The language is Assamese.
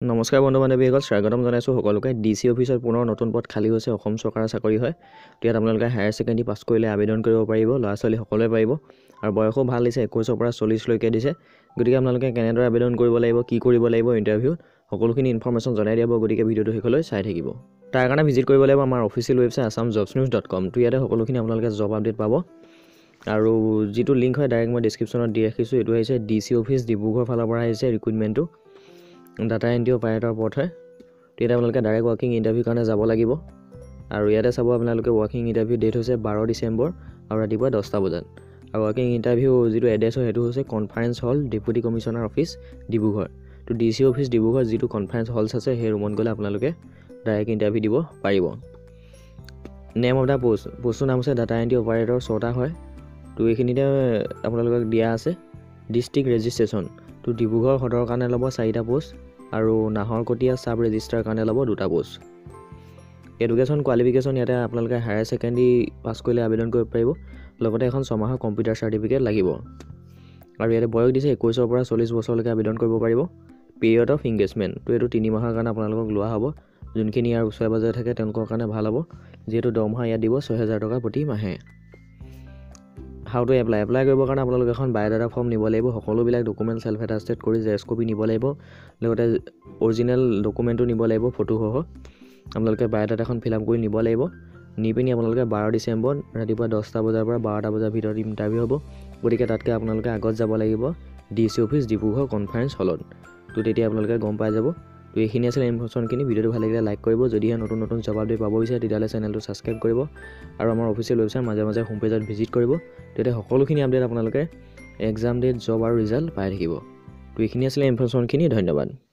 নমস্কাৰ বন্ধু বান্ধৱীসকল, স্বাগতম জনাইছোঁ সকলোকে। ডিসি অফিচত পুনৰ নতুন পদ খালী হৈছে। অসম চৰকাৰৰ চাকৰি হয়। ইয়াত আপোনালোকে হায়াৰ ছেকেণ্ডেৰী পাছ কৰিলে আবেদন কৰিব পাৰিব। ল'ৰা ছোৱালী সকলোৱে পাৰিব আৰু বয়সো ভাল দিছে, 21 পৰা 40 লৈকে দিছে। গতিকে আপোনালোকে কেনেদৰে আবেদন কৰিব লাগিব, কি কৰিব লাগিব, ইণ্টাৰভিউত সকলোখিনি ইনফৰমেশ্যন জনাই দিব। গতিকে ভিডিঅ'টো শেষলৈ চাই থাকিব। তাৰ কাৰণে ভিজিট কৰিব লাগিব আমাৰ অফিচিয়েল ৱেবছাইট assamjobsnews.com। তো ইয়াতে সকলোখিনি আপোনালোকে জব আপডেট পাব। আৰু যিটো লিংক হয় ডাইৰেক্ট মই ডেছক্ৰিপশ্যনত দি ৰাখিছোঁ। এইটো আহিছে ডিসি অফিচ ডিব্ৰুগড় ফালৰ পৰা আহিছে ৰিক্ৰুটমেণ্টটো। ডাটা এণ্ট্ৰি অপাৰেটৰ পথ হয়। তেতিয়া আপোনালোকে ডাইৰেক্ট ৱৰ্কিং ইণ্টাৰভিউ কাৰণে যাব লাগিব। আৰু ইয়াতে চাব আপোনালোকে ৱৰ্কিং ইণ্টাৰভিউ ডেট হৈছে 12 ডিচেম্বৰ আৰু ৰাতিপুৱা 10টা বজাত। আৰু ৱৰ্কিং ইণ্টাৰভিউ যিটো এড্ৰেছ হয় সেইটো হৈছে conference hall deputy commissioner office Dibrugarh. তো ডিসি অফিচ ডিব্ৰুগড় যিটো কনফাৰেন্স হলছ আছে সেই ৰুমত গ'লে আপোনালোকে ডাইৰেক্ট ইণ্টাৰভিউ দিব পাৰিব। নেম অফ দ্য পোষ্টৰ নাম হৈছে ডাটা এণ্ট্ৰি অপাৰেটৰ 6টা হয়। তো এইখিনিতে আপোনালোকক দিয়া আছে ডিষ্ট্ৰিক্ট ৰেজিষ্ট্ৰেশ্যন। তো ডিব্ৰুগড় সদৰৰ কাৰণে ল'ব 4টা পোষ্ট আৰু নাহৰকটীয়া চাব ৰেজিষ্ট্ৰাৰ কাৰণে ল'ব 2টা পোষ্ট। এডুকেশ্যন কোৱালিফিকেশ্যন ইয়াতে আপোনালোকে হায়াৰ ছেকেণ্ডেৰী পাছ কৰিলে আবেদন কৰিব পাৰিব। লগতে এখন 6 মাহৰ কম্পিউটাৰ চাৰ্টিফিকেট লাগিব। আৰু ইয়াতে বয়স দিছে 21 পৰা 40 বছৰলৈকে আবেদন কৰিব পাৰিব। পিৰিয়ড অফ ইংগেজমেণ্ট তো এইটো 3 মাহৰ কাৰণে আপোনালোকক লোৱা হ'ব। যোনখিনি ইয়াৰ ওচৰে পাজৰে থাকে তেওঁলোকৰ কাৰণে ভাল হ'ব, যিহেতু দৰমহা ইয়াত দিব 6000 টকা প্ৰতি মাহে। হাউ টু এপ্লাই কৰিবৰ কাৰণে আপোনালোকে এখন বায়'ডাটা ফৰ্ম নিব লাগিব। সকলোবিলাক ডকুমেণ্ট চেল্ফ এটাষ্টেড কৰি জেৰক্স কপি নিব লাগিব। লগতে অৰিজিনেল ডকুমেণ্টটো নিব লাগিব ফটোসহ। আপোনালোকে বায়'ডাটাখন ফিল আপ কৰি নিব লাগিব। নি পিনি আপোনালোকে 12 ডিচেম্বৰ ৰাতিপুৱা 10টা বজাৰ পৰা 12টা বজাৰ ভিতৰত ইণ্টাৰভিউ হ'ব। গতিকে তাতকৈ আপোনালোকে আগত যাব লাগিব ডিসি অফিচ ডিব্ৰুগড় কনফাৰেন্স হলত। তো তেতিয়া আপোনালোকে গম পাই যাব। তো এইখিনি আছিলে ইনফৰমেশ্যনখিনি। ভিডিঅ'টো ভাল লাগিলে লাইক কৰিব। যদিহে নতুন জব আপডেট পাব বিচাৰে তেতিয়াহ'লে চেনেলটো ছাবস্ক্ৰাইব কৰিব আৰু আমাৰ অফিচিয়েল ৱেবছাইট মাজে মাজে হোম পেজত ভিজিট কৰিব। তেতিয়া সকলোখিনি আপডেট আপোনালোকে এক্সাম ডেট, জব আৰু ৰিজাল্ট পাই থাকিব। তো এইখিনি আছিলে ইনফৰমেশ্যনখিনি। ধন্যবাদ।